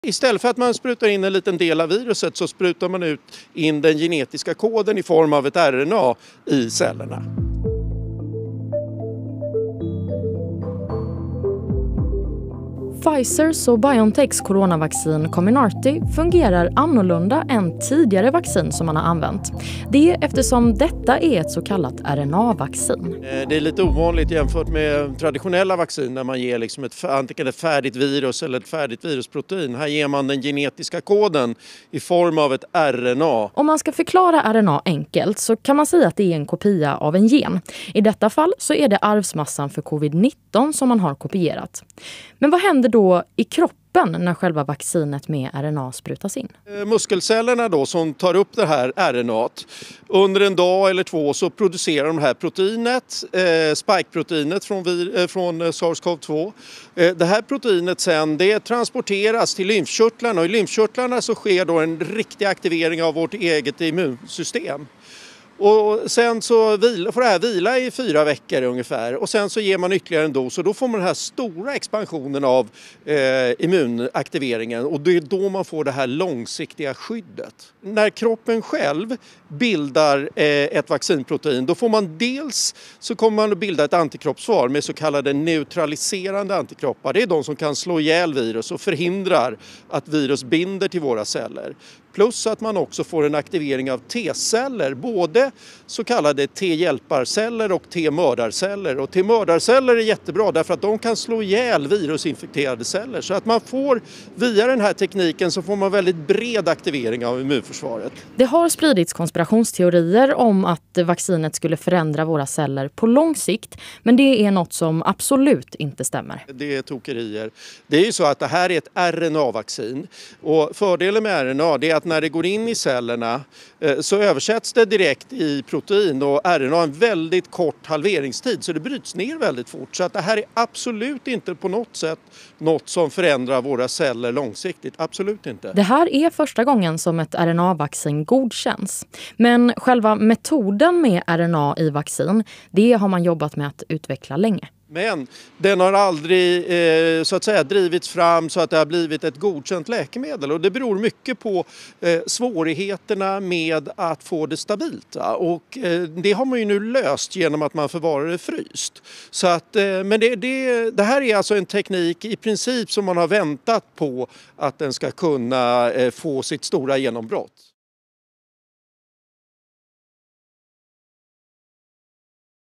Istället för att man sprutar in en liten del av viruset så sprutar man in den genetiska koden i form av ett RNA i cellerna. Pfizers och BioNTechs coronavaccin Comirnaty fungerar annorlunda än tidigare vaccin som man har använt. Det är eftersom detta är ett så kallat RNA-vaccin. Det är lite ovanligt jämfört med traditionella vaccin där man ger antingen ett färdigt virus eller ett färdigt virusprotein. Här ger man den genetiska koden i form av ett RNA. Om man ska förklara RNA enkelt så kan man säga att det är en kopia av en gen. I detta fall så är det arvsmassan för covid-19 som man har kopierat. Men vad händer då i kroppen när själva vaccinet med RNA sprutas in? Muskelcellerna då som tar upp det här RNAt, under en dag eller två så producerar de här proteinet, spike-proteinet från SARS-CoV-2. Det här proteinet sen det transporteras till lymfkörtlarna och i lymfkörtlarna så sker då en riktig aktivering av vårt eget immunsystem. Och sen så får det här vila i 4 veckor ungefär och sen så ger man ytterligare en dos och då får man den här stora expansionen av immunaktiveringen och det är då man får det här långsiktiga skyddet. När kroppen själv bildar ett vaccinprotein då får man så kommer man att bilda ett antikroppssvar med så kallade neutraliserande antikroppar. Det är de som kan slå ihjäl virus och förhindrar att virus binder till våra celler. Plus att man också får en aktivering av T-celler, både så kallade T-hjälparceller och T-mördarceller. Och T-mördarceller är jättebra därför att de kan slå ihjäl virusinfekterade celler. Så att man får, via den här tekniken så får man väldigt bred aktivering av immunförsvaret. Det har spridits konspirationsteorier om att vaccinet skulle förändra våra celler på lång sikt. Men det är något som absolut inte stämmer. Det är tokerier. Det är ju så att det här är ett RNA-vaccin. Och fördelen med RNA det är att när det går in i cellerna så översätts det direkt i protein och RNA har en väldigt kort halveringstid så det bryts ner väldigt fort. Så att det här är absolut inte på något sätt något som förändrar våra celler långsiktigt. Absolut inte. Det här är första gången som ett RNA-vaccin godkänns. Men själva metoden med RNA i vaccin, det har man jobbat med att utveckla länge. Men den har aldrig så att säga drivits fram så att det har blivit ett godkänt läkemedel och det beror mycket på svårigheterna med att få det stabilt. Och det har man ju nu löst genom att man förvarar det fryst. Så att, men det här är alltså en teknik i princip som man har väntat på att den ska kunna få sitt stora genombrott.